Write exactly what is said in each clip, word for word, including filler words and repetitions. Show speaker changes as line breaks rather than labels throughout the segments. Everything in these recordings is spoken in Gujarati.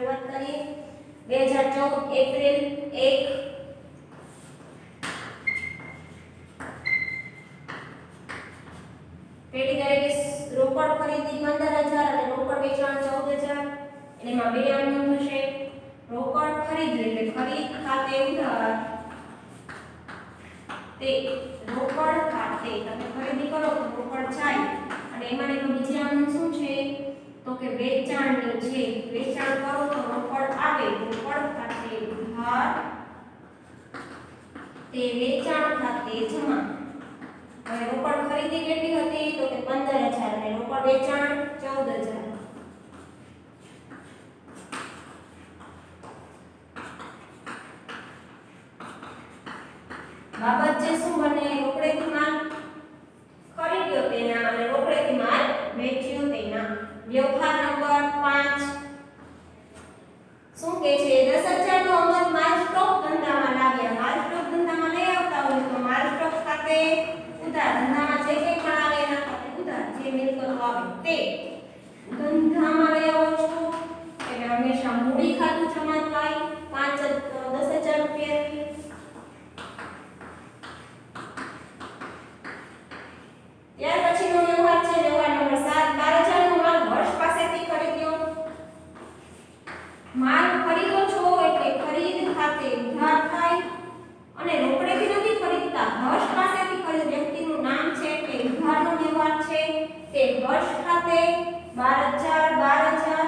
શરૂઆત કરીએ બે હજાર ચૌદ એપ્રિલ એક પેઢી તરીકે રોકડ ખરીદી પંદર હજાર અને રોકડ વેચાણ ચૌદ હજાર એટલે એમાં બે અનુમત થશે રોકડ ખરીદી એટલે ખરીદ ખાતે ઉધાર તે રોકડ ખાતે તમે ખરીદી કરો તો રોકડ જાય અને એમાં એક બીજી અનુમત શું છે તો કે વેચાણની છે વેચાણ કરો તો રોકડ આવે રોકડ ખાતે ઉધાર તે વેચાણ ખાતે જમા હવે રોકડ ખરીદી કેટલી હતી તો કે પંદર હજાર અને રોકડ વેચાણ ચૌદ હજાર બાબત છે શું બને રોકડેથી માલ ખરીદ્યો તેના અને રોકડેથી માલ વેચ્યો તેના વ્યવહાર નંબર પાંચ શું કે છે દસ હજાર નો અમલ માલ સ્ટોક ધંધામાં લાવ્યા માલ સ્ટોક ધંધામાં લઈ આવતા હોય તો માલ સ્ટોક ખાતે ઉધાર ધંધામાં જે કંઈ પણ આવે એના ખાતે ઉધાર જે મિલકતો આવે તે ધંધામાં લઈ આવો છો એટલે હંમેશા મૂડી ખાતું જમા થાય પાંચ દસ હજાર રૂપિયા ત્યાર પછીનો વ્યવહાર છે વ્યવહાર નંબર સાત બાર હજાર નો માલ વર્ષ પાસેથી ખરીદ્યો માલ ખરીદો છો એટલે ખરીદ ખાતે ઉધાર થાય અને રોકડેથી નથી ખરીદતા હર્ષ પાસેથી ખરીદ વ્યક્તિનું નામ છે એટલે ઉધારનો વ્યવહાર છે તે હર્ષ ખાતે બાર હજાર બાર હજાર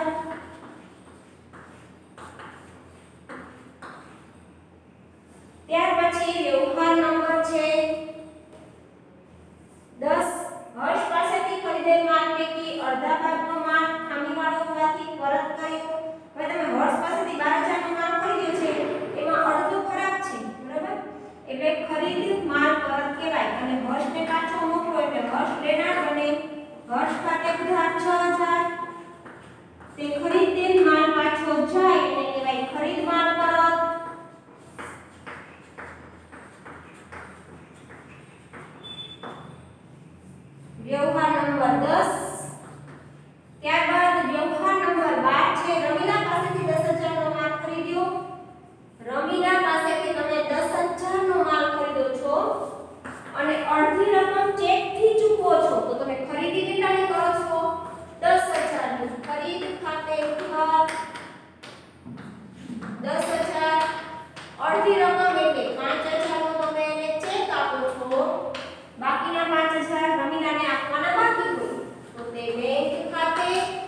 ત્યાર પછી વ્યવહાર નંબર છે દસ હર્ષ પાસેથી ખરીદેલ માલ પૈકી અડધા ભાગનો માલ ખામીવાળો હોવાથી પરત કર્યો હવે તમે હર્ષ પાસેથી બાર હજાર નો માલ ખરીદ્યો છે એમાં અડધો ખરાબ છે બરાબર એટલે ખરીદ માલ પરત કહેવાય અને હર્ષને પાછો મોકલો એટલે હર્ષ લેનાર બને હર્ષ ખાતે ઉધાર છ હજાર તે ખરીદેલ માલ પાછો જાય એટલે કહેવાય ખરીદ માલ પરત વ્યવહાર નંબર દસ ત્યારબાદ વ્યવહાર નંબર બાર છે રમીલા પાસેથી દસ હજાર નો માલ ખરીદ્યો રમીલા પાસેથી તમે દસ હજાર નો માલ ખરીદો છો અને અડધી રકમ ચેક થી ચૂકવો છો તો તમે ખરીદી કેટલાની કરો છો દસ હજાર ની ખરીદ ખાતે ઉધાર દસ હજાર અડધી રકમ એટલે પાંચ હજાર નો તમે એને ચેક આપો છો બાકીના પાંચ હજાર રમીલાને આપવાના બાકી હોય તો તે બેંક ખાતે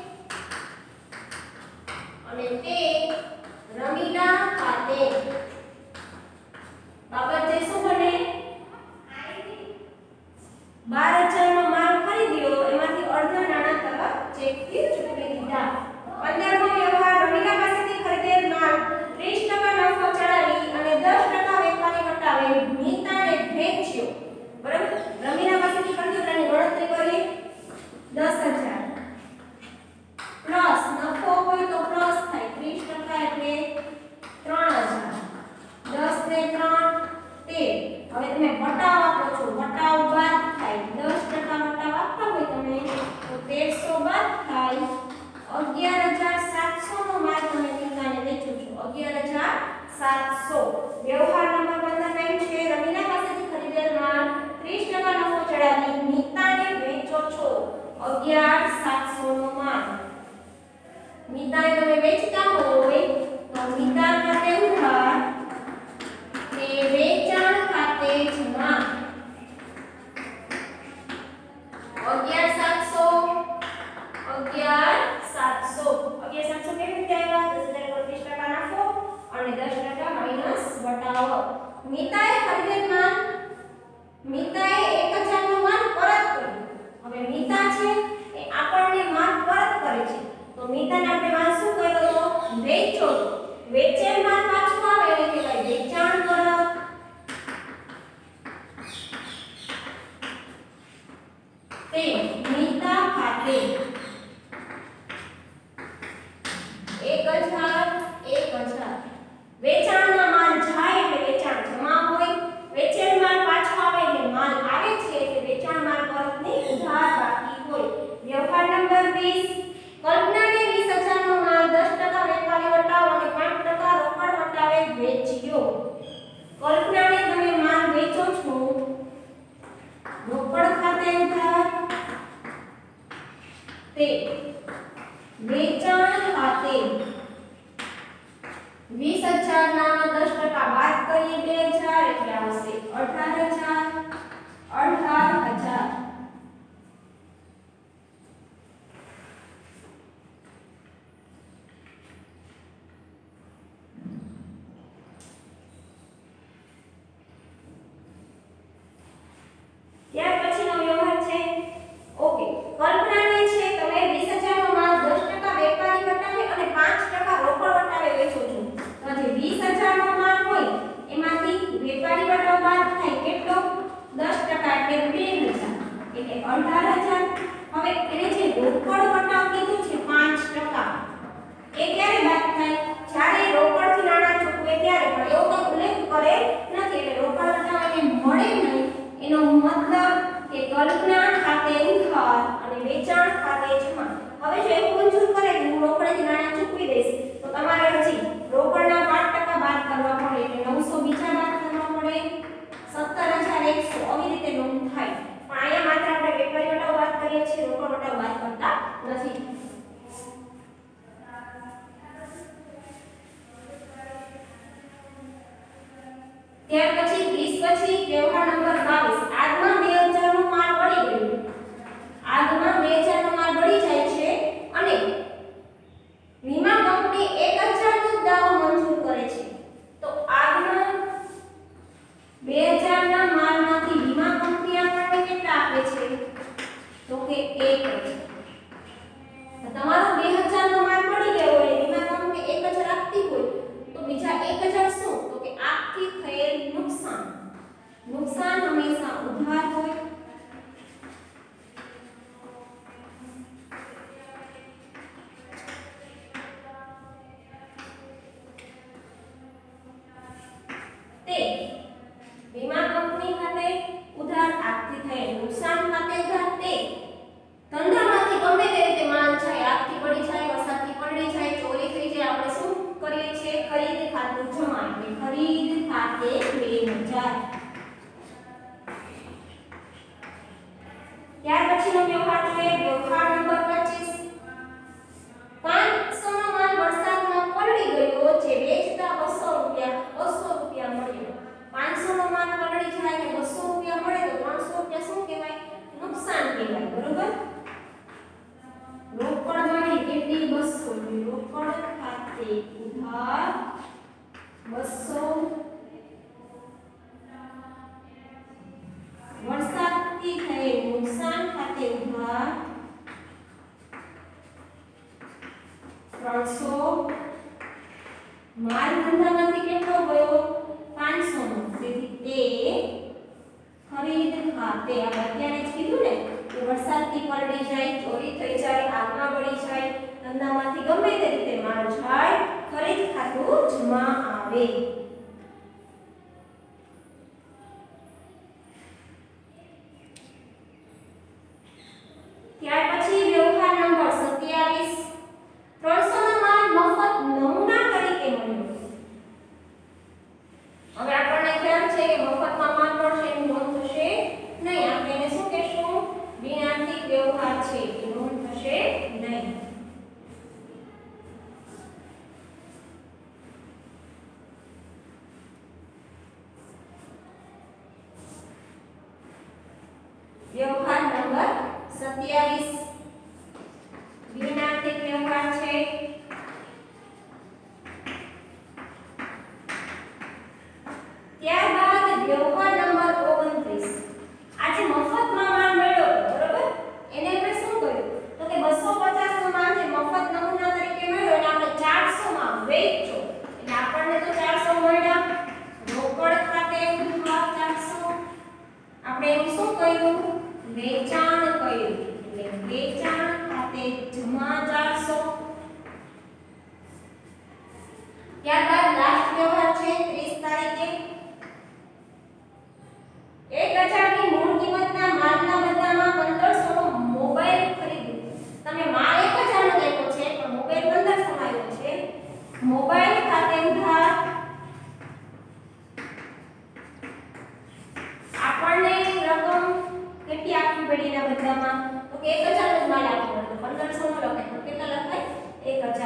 અને તે રમીલા ખાતે બાબત જે શું બને બાર હજાર નો માલ ખરીદ્યો એમાંથી અડધા નાણાં તરફ ચેકથી ચૂકવી દીધા પંદર નો વ્યવહાર રમીલા પાસેથી ખરીદેલ માલ ત્રીસ ટકા નફો ચડાવી અને દસ ટકા વેપારી વટાવે નીતાને વેચ્યો બરાબર રમીલા પાસેથી ખરીદ્યો તેની ગણતરી કરીએ દસ હજાર પ્લસ નફો હોય તો પ્લસ થાય ત્રીસ ટકા એટલે ત્રણ હજાર દસ ને ત્રણ તેર હવે તમે વટાવ આપો છો વટાવ બાદ થાય દસ ટકા વટાવ આપતા હોય તમે તો તેરસો બાદ થાય અગિયાર હજાર સાતસો નો માલ તમે નીતાને વેચો છો અગિયાર હજાર સાતસો વ્યવહાર નંબર પંદર બેંક છે રમીલા પાસેથી ખરીદેલ માલ ત્રીસ ટકા નફો ચડાવી નીતાને વેચો છો અગિયાર સાતસો નો માલ નીતાને તમે વેચતા હોય તો નીતા ખાતે ઉધાર તે વેચાણ ખાતે જમા અગિયાર સાતસો અગિયાર સાતસો અગિયાર સાતસો કેવી રીતે આવ્યા દસ હજાર પર ત્રીસ ટકા નફો અને દસ ટકા માઈનસ વટાવો નીતાએ ખરીદેલ માલ મીતાએ એક હજાર નો માલ પરત કર્યો હવે મીતા છે એ આપણને માલ પરત કરે છે તો મીતાને આપણે માલ શું કર્યો તો વેચો વેચેલ માલ પાછો આવે એટલે કહેવાય વેચાણ પરત તે મીતા ખાતે એક હજાર એક હજાર વેચાણનો માલ જાય એટલે વેચાણ જમા હોય વેચેલ માલ પાછો આવે એટલે માલ આવે છે એટલે વેચાણ માલ પરતની ઉધાર બાકી હોય વ્યવહાર નંબર વીસ કલ્પનાને વીસ હજાર નો માલ દસ ટકા વેપારી તે વેચાણ ખાતે વીસ હજાર ના દસ ટકા બાદ કરીએ બે હજાર એટલે આવશે અઢાર હજાર અઢાર હજાર. ત્યાર પછીનો વ્યવહાર છે ઓકે કલ્પનાને છે તમે વીસ હજાર નો માલ દસ ટકા વેપારી વટાવે અને પાંચ ટકા રોકડ વટાવે વેચો છો. તો જે વીસ હજાર નો માલ હોય એમાંથી વેપારી વટાવ બાદ થાય કેટલો દસ ટકા એટલે બે હજાર એટલે અઢાર હજાર. હવે એને જે રોકડ વટાવ કીધું છે પાંચ ટકા એ ક્યારે બાદ થાય જ્યારે રોકડથી નાણાં ચૂકવે ત્યારે. પણ એવો કોઈ ઉલ્લેખ કરે નથી એટલે રોકડ વટાવ એને મળે નહીં એનો મતલબ કે કલ્પના ખાતે ઉધાર અને વેચાણ ખાતે જમા. હવે જો એવું મંજૂર કરે કે હું રોકડથી નાણાં ચૂકવી દઈશ તો તમારે હજી રોકડના પાંચ ટકા બાદ કરવા પડે એટલે નવસો બીજા બાદ કરવા પડે સત્તર હજાર એકસો આવી રીતે નોંધ થાય. પણ અહીંયા માત્ર આપણે વેપારી વટાવ વાત કરીએ છીએ રોકડ વટાવ વાત કરતા નથી. ત્યાર પછી વીસ પછી વ્યવહાર નંબર બાવીસ આગમાં બે હજાર નો માલ બળી ગયો. આગમાં બે હજાર નો માલ બળી જાય છે અને વીમા કંપની એક હજાર નો દાવો મંજૂર કરે છે. તો આગમાં બે હજાર ના માલમાંથી વીમા કંપની આપણને કેટલા આપે છે તો કે એક હજાર. તમારો બે હજાર નો માલ બળી ગયો હોય વીમા કંપની એક હજાર આપતી હોય તો બીજા એક હજાર શું તો કે આખી થયેલ નુકસાન. નુકસાન હંમેશા ઉધાર હોય. તે વીમા કંપની ખાતે ઉધાર આખી થયેલ નુકસાન ખાતે ઉધાર તે ધંધામાંથી ગમે તે રીતે માલ જાય આગથી પડી જાય વરસાદથી પડી જાય ચોરી થઈ જાય આપણે શું કરીએ છીએ ખરીદ ખાતું જમા એટલે ખરીદ ખાતે બે હજાર. ત્યાર પછીનો વ્યવહાર છે વ્યવહાર નંબર પચીસ પાંચસો નો માલ વરસાદમાં પલળી ગયો જે વેચતા બસો રૂપિયા બસો રૂપિયા મળ્યો. પાંચસો નો માલ પલળી જાય ને બસો રૂપિયા મળે તો ત્રણસો રૂપિયા શું કહેવાય નુકસાન કહેવાય. બરોબર રોકડ મળી કેટલી બસો રોકડ ખાતે ઉધાર બસો વરસાદથી થયેલ નુકસાન ખાતે ઉધાર ત્રણસો માલ ધંધામાંથી કેટલો ગયો પાંચસો નો તેથી તે ખરીદ ખાતે આપણે અત્યારે જ કીધું ને કે વરસાદથી પલળી જાય ચોરી થઈ જાય આગમાં બળી જાય ધંધામાંથી ગમે તે રીતે માલ જાય ખરીદ ખાતું જમા આવે. ત્યાર પછી વ્યવહાર નંબર સત્યાવીસ ત્રણસો નો માલ મફત નમૂના તરીકે મળ્યો. હવે આપણને ખ્યાલ છે કે મફતમાં માલ મળશે એની નોંધ થશે નહીં. આપણે એને શું કહેશું ઋણાત્મક વ્યવહાર છે એ નોંધ થશે નહીં. વ્યવહાર નંબર સત્યાવીસ ઋણાત્મક વ્યવહાર છે. ત્યારબાદ વ્યવહાર નંબર ઓગણત્રીસ આજે મફતમાં માલ મળ્યો બરોબર એને આપણે શું કર્યું તો કે બસો પચાસ નો માલ જે મફત નમૂના તરીકે મળ્યો એને આપણે ચારસો માં વેચો એટલે આપણને તો ચારસો મળ્યા. રોકડ ખાતે ઉધાર ચારસો આપણે એનું શું કર્યું વેચાણ કર્યું એટલે વેચાણ ખાતે જમા ચારસો. ત્યારબાદ લાસ્ટ વ્યવહાર છે ત્રીસ તારીખે એક હજાર ની મૂળ કિંમતના માલના બદલામાં પંદરસો નો મોબાઈલ ખરીદ્યો. તમે માલ એક હજાર નો આપ્યો છે પણ મોબાઈલ પંદરસો માં આવ્યો છે. મોબાઈલ ખાતે ઉધાર આપણને રકમ કેટલી આપવી પડી એના બદલામાં તો કે એક હજાર નો માલ આપ્યો તો પંદરસો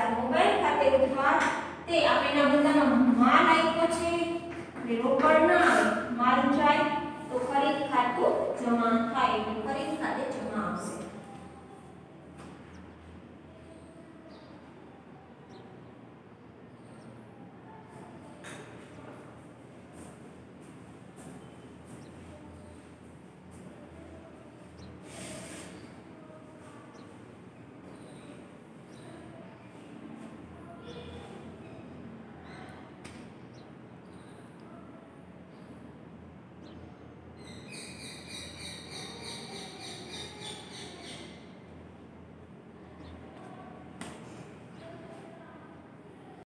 મોબાઈલ ખાતે ઉધાર તે આપણે એના બદલામાં માલ આપ્યો છે એટલે રોકડ ના આવે માલ જાય તો ખરીદ ખાતું જમા થાય એટલે ખરીદ ખાતે જમા આવશે।